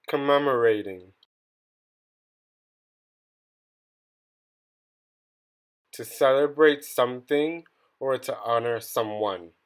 Commemorating. To celebrate something or to honor someone.